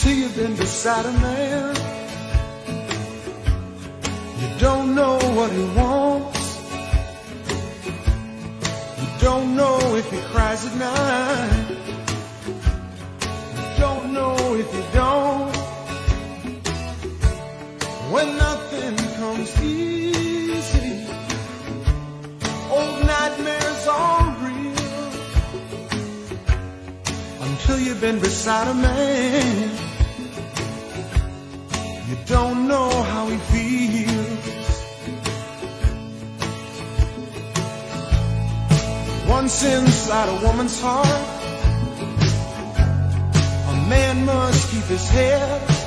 until you've been beside a man. You don't know what he wants. You don't know if he cries at night. You don't know if you don't. When nothing comes easy, old nightmares are real. Until you've been beside a man, you don't know how he feels. Once inside a woman's heart, a man must keep his head.